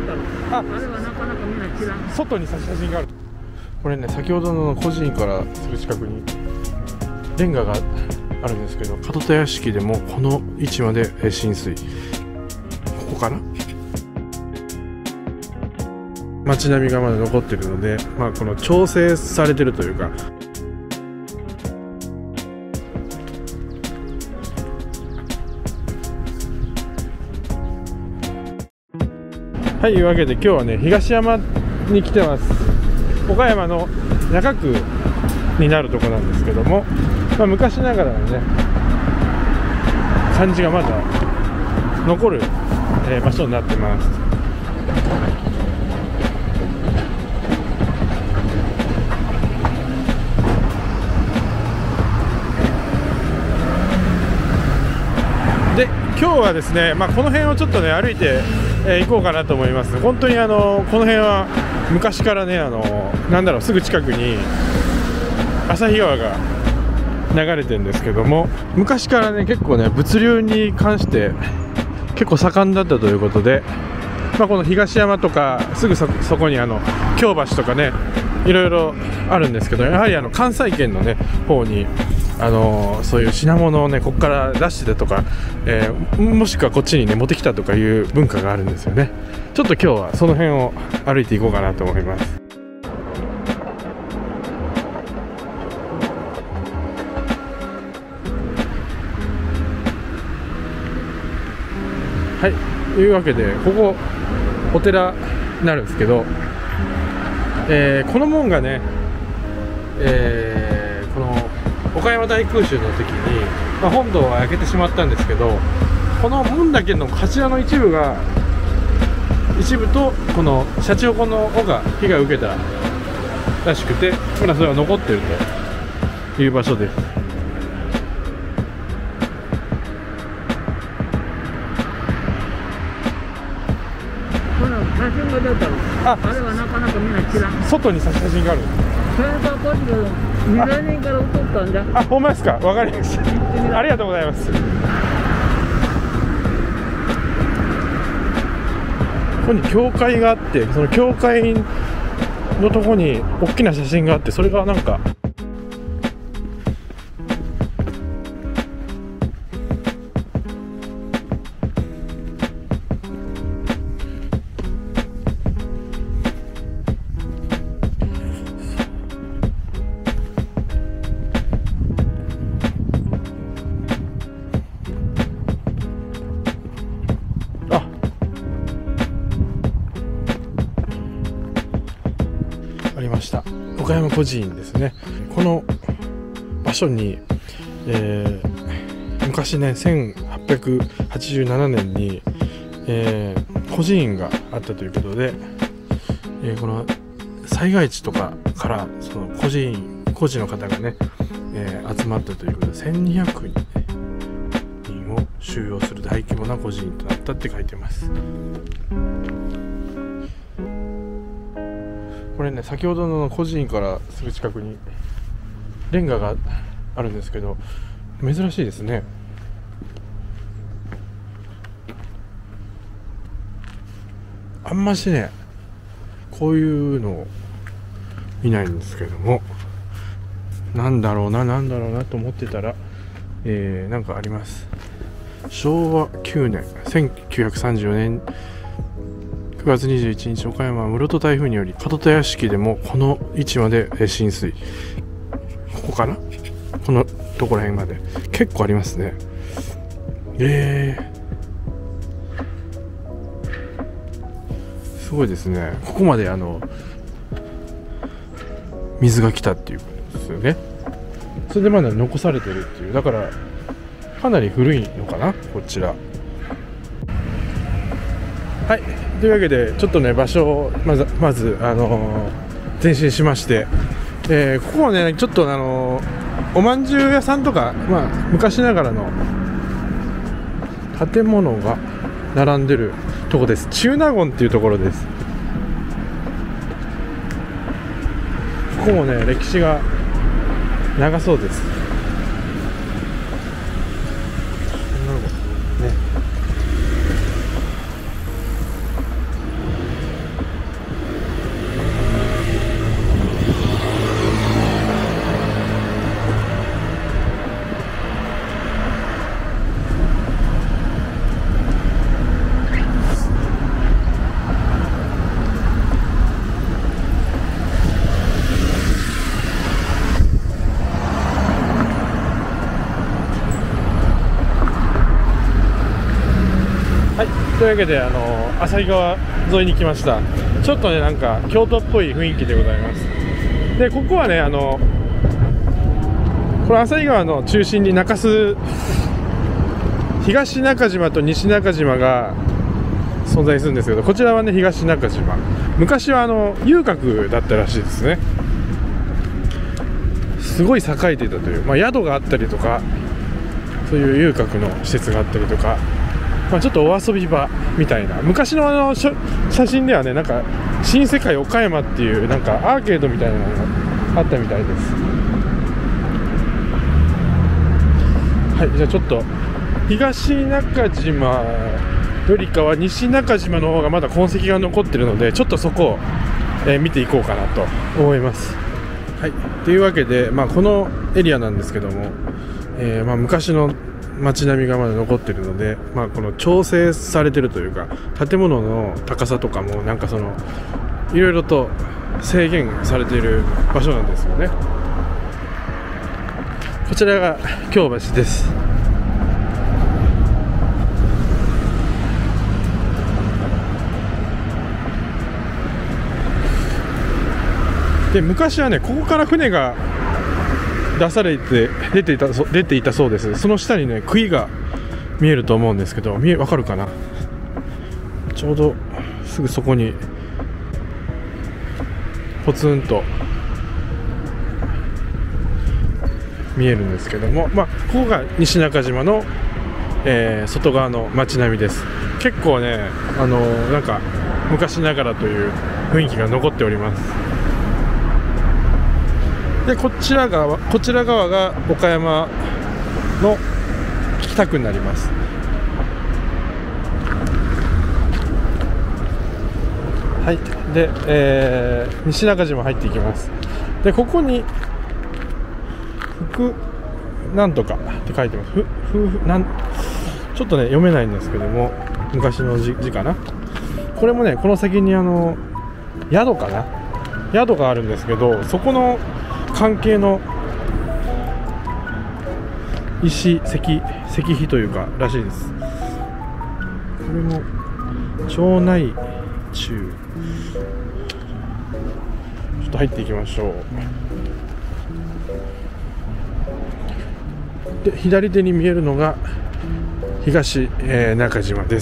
あれはなかなかみんな知らん。 外に写真がある。これね、先ほどの孤児院からすぐ近くにレンガがあるんですけど、門田屋敷でもこの位置まで浸水。ここかな。街並みがまだ残ってるので、この調整されてるというか、はい、いうわけで今日はね、東山に来てます。岡山の中区になるとこなんですけども、昔ながらのね感じがまだ残る、場所になってます。で、今日はですね、この辺をちょっとね歩いて行こうかなと思います。本当にこの辺は昔からね、すぐ近くに旭川が流れてるんですけども、昔からね結構ね物流に関して結構盛んだったということで、この東山とかすぐそこに京橋とかねいろいろあるんですけど、やはり関西圏のね方にそういう品物をねここから出してたとか、もしくはこっちにね持ってきたとかいう文化があるんですよね。ちょっと今日はその辺を歩いていこうかなと思います。はい、というわけでここお寺になるんですけど、この門がね、この岡山大空襲の時に、本堂は焼けてしまったんですけど、この門だけの柱の一部とこのシャチホコの尾が被害を受けたらしくて、まだそれは残っているという場所です。 この写真が出たの。あれはなかなかみんな知らん。 外に写真がある。 それがこっちで2000人から写ったんじゃ。 ほんまですか。わかりました。ありがとうございます。ここに教会があって、その教会のところに大きな写真があって、それがなんかありました。岡山孤児院ですね。この場所に、昔ね1887年に、孤児院があったということで、この災害地とかからその孤児の方がね、集まったということで1200人を収容する大規模な孤児院となったって書いてます。これね、先ほどの孤児院からすぐ近くにレンガがあるんですけど、珍しいですね。あんましねこういうのを見ないんですけども、なんだろうなと思ってたら、なんかあります。昭和9年1934年9月21日岡山室戸台風により門田屋敷でもこの位置まで浸水。ここかな、このところ辺まで結構ありますね。すごいですね。ここまで水が来たっていうことですよね。それでまだ残されてるっていう、だからかなり古いのかなこちら。はい、というわけでちょっとね場所をまず前進しまして、ここはねちょっとおまんじゅう屋さんとか、昔ながらの建物が並んでるとこです。中納言っていうところです。ここもね歴史が長そうです。 というわけで旭川沿いに来ました。ちょっとねなんか京都っぽい雰囲気でございます。でここはねこれ旭川の中心に中洲、東中島と西中島が存在するんですけど、こちらはね東中島、昔は遊郭だったらしいですね。すごい栄えていたという、宿があったりとか、そういう遊郭の施設があったりとか、ちょっとお遊び場みたいな、昔の写真ではねなんか新世界岡山っていうなんかアーケードみたいなのがあったみたいです。はい、じゃあちょっと東中島よりかは西中島の方がまだ痕跡が残ってるので、ちょっとそこを、見ていこうかなと思います。はい、というわけで、このエリアなんですけども、昔の街並みがまだ残ってるので、この調整されてるというか、建物の高さとかもなんかいろいろと制限されている場所なんですよね。こちらが京橋です。で昔はねここから船が出ていたそうです。その下にね杭が見えると思うんですけど、わかるかな。ちょうどすぐそこにポツンと見えるんですけども、ここが西中島の、外側の街並みです。結構ねなんか昔ながらという雰囲気が残っております。でこちら側が岡山の北区になります。はい、で、西中島入っていきます。でここになんとかって書いてます。ちょっとね読めないんですけども、昔の字かな。これもねこの先に宿かな、宿があるんですけど、そこの関係の石碑というからしいです。これも町内中、ちょっと入っていきましょう。で左手に見えるのが東、中島です。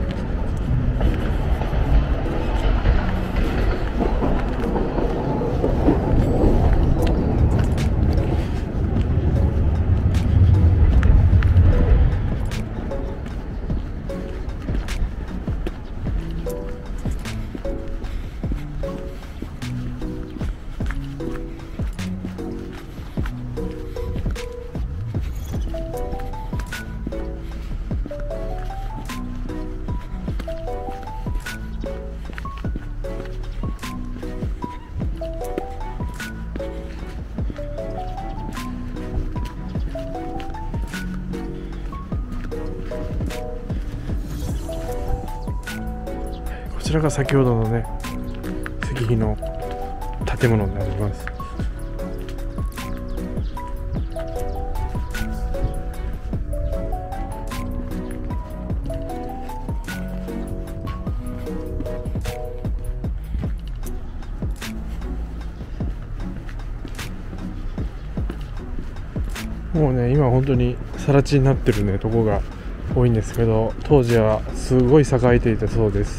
こちらが先ほどのね石碑の建物になります。もうね今本当に更地になってるねとこが多いんですけど、当時はすごい栄えていたそうです。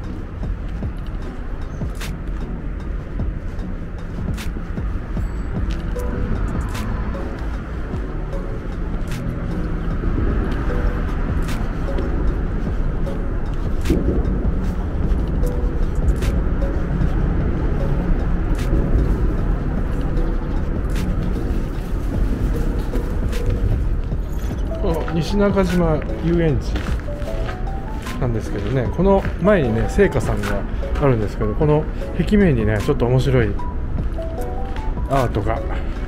西中島遊園地なんですけどね、この前にね聖火さんがあるんですけど、この壁面にねちょっと面白いアートが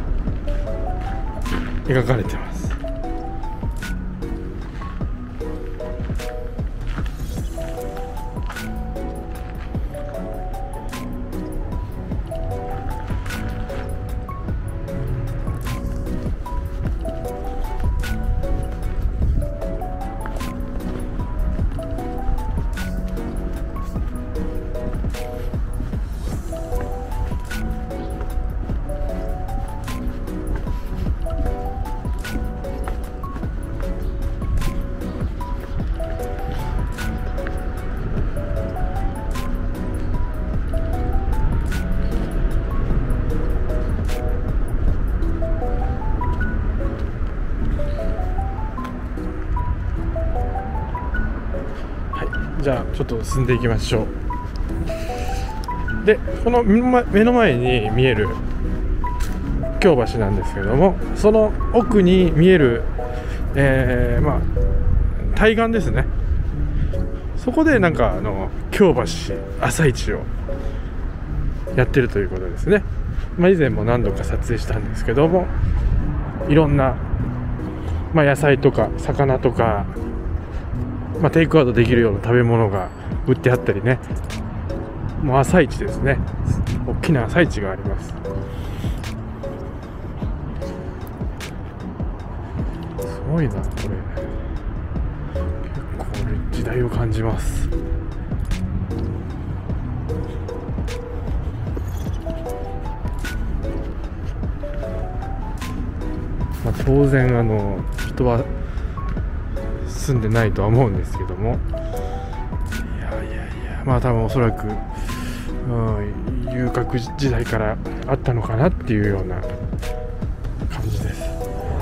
描かれてます。 じゃあちょっと進んでいきましょう。でこの目の前に見える京橋なんですけども、その奥に見える、対岸ですね。そこでなんか京橋朝市をやってるということですね。以前も何度か撮影したんですけども、いろんな、野菜とか魚とか、テイクアウトできるような食べ物が売ってあったりね、もう朝市ですね。大きな朝市があります。すごいなこれ、結構時代を感じます。当然人は住んでないとは思うんですけども、多分おそらく、遊郭時代からあったのかなっていうような感じです。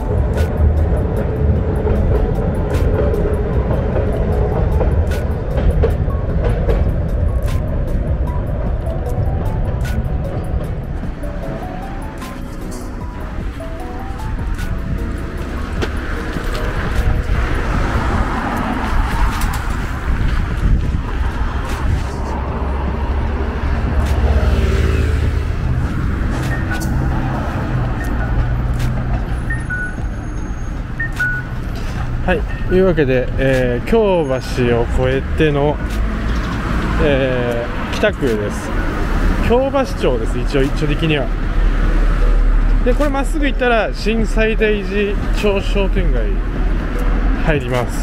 はい、というわけで、京橋を越えての、北区です。京橋町です、一応的には。でこれまっすぐ行ったら新西大寺町商店街入ります。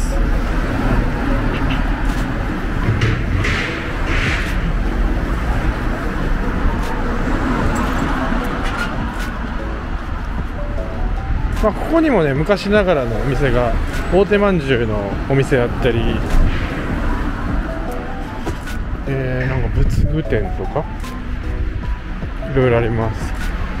ここにもね、昔ながらのお店が、大手まんじゅうのお店あったり、なんか仏具店とかいろいろあります。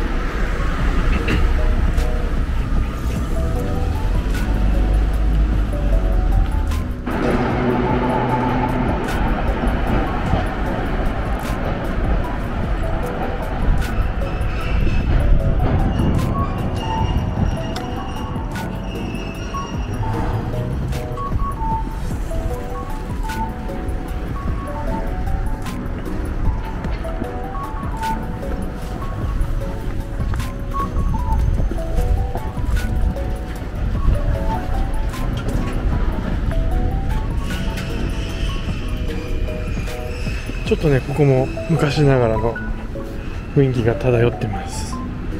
ちょっとね、ここも昔ながらの雰囲気が漂ってます。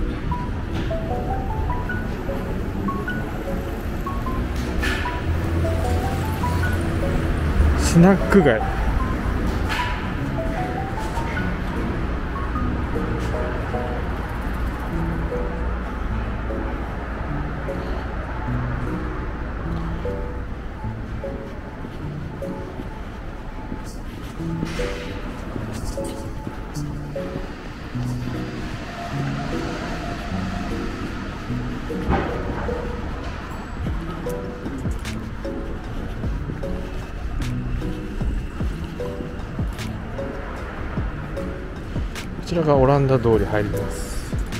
スナック街。こちらがオランダ通り入ります。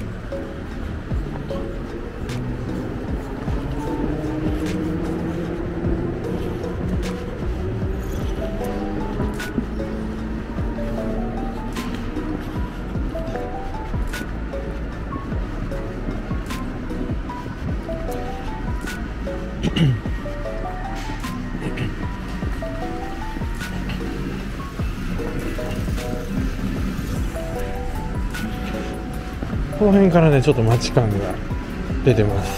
この辺からね、ちょっと街感が出てます。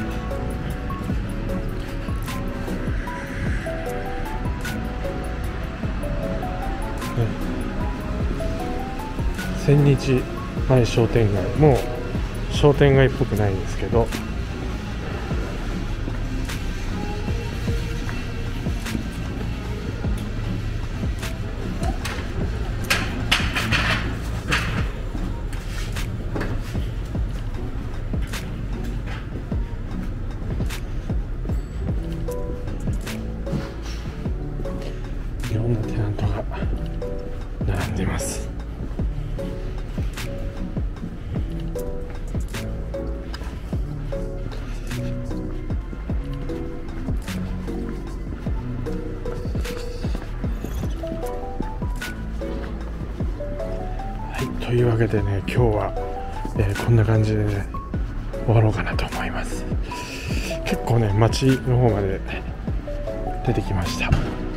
千日前商店街、もう商店街っぽくないんですけど、いろんなというわけでね、今日は、こんな感じでね終わろうかなと思います。結構ね街の方まで出てきました。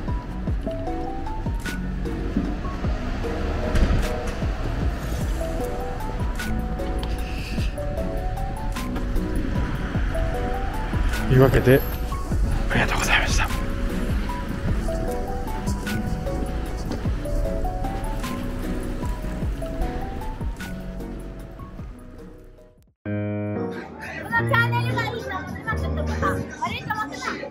というわけでありがとうございました。 このチャンネルがいいと思ってます。悪いと思ってます。